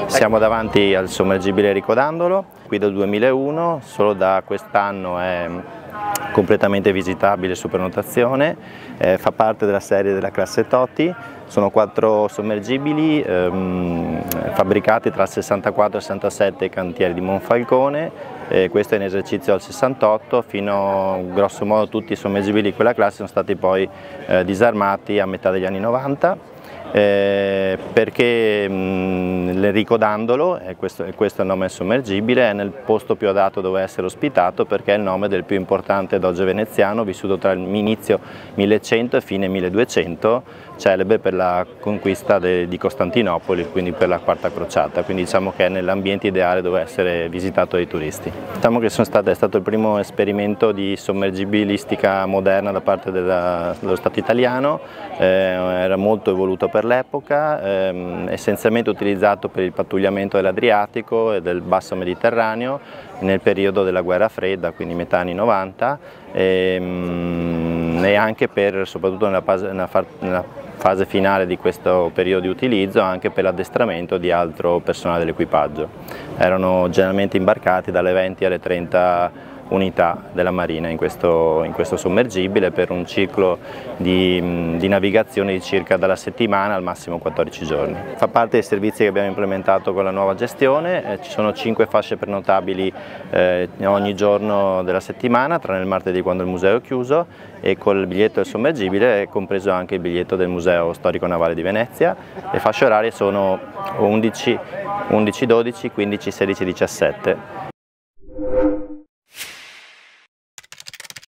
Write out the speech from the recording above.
Siamo davanti al sommergibile Enrico Dandolo, qui dal 2001, solo da quest'anno è completamente visitabile su prenotazione, fa parte della serie della classe Toti. Sono 4 sommergibili fabbricati tra il 64 e il 67 ai cantieri di Monfalcone, questo è in esercizio al 68, fino grosso modo tutti i sommergibili di quella classe sono stati poi disarmati a metà degli anni 90. Perché l'Enrico Dandolo, e questo è il nome del sommergibile, è nel posto più adatto dove essere ospitato perché è il nome del più importante doge veneziano vissuto tra l'inizio 1100 e fine 1200, celebre per la conquista di Costantinopoli, quindi per la Quarta Crociata, quindi diciamo che è nell'ambiente ideale dove essere visitato dai turisti. Diciamo che è stato il primo esperimento di sommergibilistica moderna da parte dello Stato italiano, era molto evoluto per l'epoca, essenzialmente utilizzato per il pattugliamento dell'Adriatico e del basso Mediterraneo nel periodo della guerra fredda, quindi metà anni 90, e anche soprattutto nella fase finale di questo periodo di utilizzo, anche per l'addestramento di altro personale dell'equipaggio. Erano generalmente imbarcati dalle 20 alle 30 unità della Marina in questo sommergibile per un ciclo di navigazione di circa dalla settimana al massimo 14 giorni. Fa parte dei servizi che abbiamo implementato con la nuova gestione, ci sono 5 fasce prenotabili ogni giorno della settimana, tranne il martedì quando il museo è chiuso, e col biglietto del sommergibile è compreso anche il biglietto del Museo Storico Navale di Venezia. Le fasce orarie sono 11, 12, 15, 16 e 17.